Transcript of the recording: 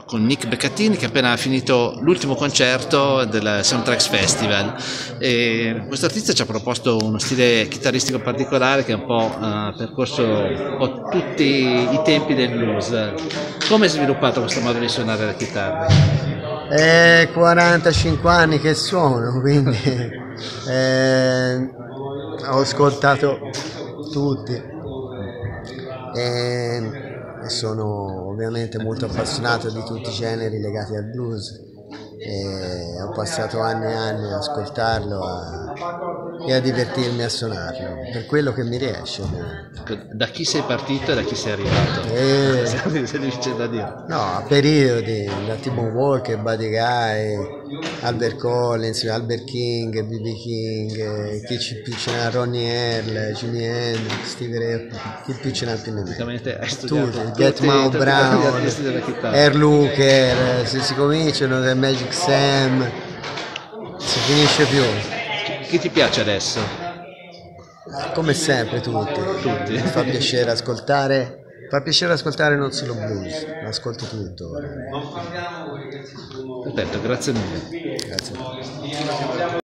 con Nick Beccatini, che ha appena finito l'ultimo concerto del Soundtracks Festival. E questo artista ci ha proposto uno stile chitarristico particolare che ha un po' percorso un po' tutti i tempi del blues. Come è sviluppato questo modo di suonare la chitarra? È 45 anni che suono, quindi ho ascoltato tutti e sono ovviamente molto appassionato di tutti i generi legati al blues e ho passato anni e anni a ascoltarlo e a divertirmi a suonarlo, per quello che mi riesce. Da chi sei partito e da chi sei arrivato? Se difficile da dire. No, a periodi, da T-Bone Walker, Buddy Guy, Albert Collins, Albert King, B.B. King, chi più ce n'ha, Ronnie Earl, Jimi Hendrix, Steve Ray, chi più ce n'ha più ne mette. Hai studiato tutti, Get Mao Brown, Air Looker, se si cominciano da Magic Sam, si finisce più. Chi ti piace adesso? Come sempre tutti. Mi fa piacere ascoltare, non solo blues, ma ascolto tutto. Perfetto, grazie mille. Grazie.